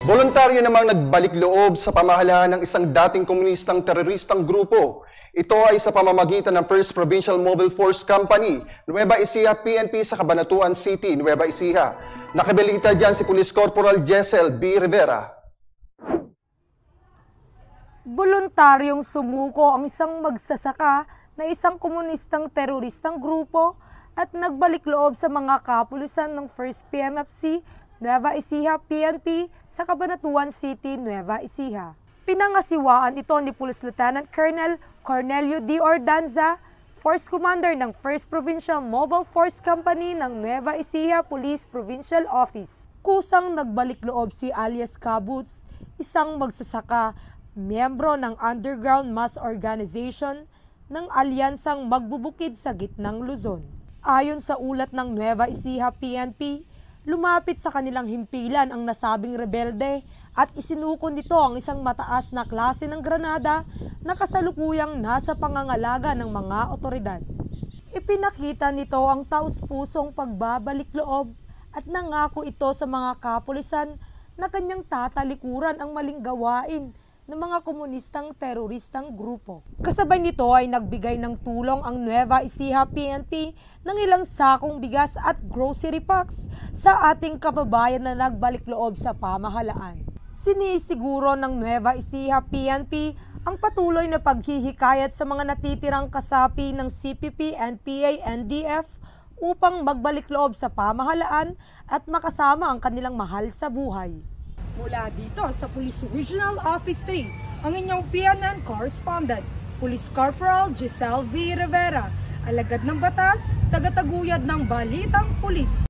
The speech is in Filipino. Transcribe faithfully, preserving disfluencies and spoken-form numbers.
Voluntaryo namang nagbalik loob sa pamahalaan ng isang dating komunistang teroristang grupo. Ito ay sa pamamagitan ng First Provincial Mobile Force Company, Nueva Ecija P N P sa Cabanatuan City, Nueva Ecija. Nakabilita dyan si Police Corporal Jessel B. Rivera. Voluntaryong sumuko ang isang magsasaka na isang komunistang teroristang grupo at nagbalik loob sa mga kapulisan ng First P M F C, Nueva Ecija P N P sa Cabanatuan City, Nueva Ecija. Pinangasiwaan ito ni Police Lieutenant Colonel Cornelio D. Ordanza, Force Commander ng First Provincial Mobile Force Company ng Nueva Ecija Police Provincial Office. Kusang nagbalik loob si alias Kabuts, isang magsasaka, miyembro ng underground mass organization ng alyansang magbubukid sa gitnang Luzon. Ayon sa ulat ng Nueva Ecija P N P, lumapit sa kanilang himpilan ang nasabing rebelde at isinuko nito ang isang mataas na klase ng granada na kasalukuyang nasa pangangalaga ng mga otoridad. Ipinakita nito ang taus-pusong pagbabalik loob at nangako ito sa mga kapulisan na kanyang tatalikuran ang maling gawain ng mga komunistang teroristang grupo. Kasabay nito ay nagbigay ng tulong ang Nueva Ecija P N P ng ilang sakong bigas at grocery packs sa ating kababayan na nagbalik loob sa pamahalaan. Sinisiguro ng Nueva Ecija P N P ang patuloy na paghihikayat sa mga natitirang kasapi ng C P P, N P A, N D F upang magbalik loob sa pamahalaan at makasama ang kanilang mahal sa buhay. Mula dito sa Police Regional Office three, ang inyong P N N correspondent, Police Corporal Jessel V. Rivera, alagad ng batas, tagataguyod ng Balitang Pulis.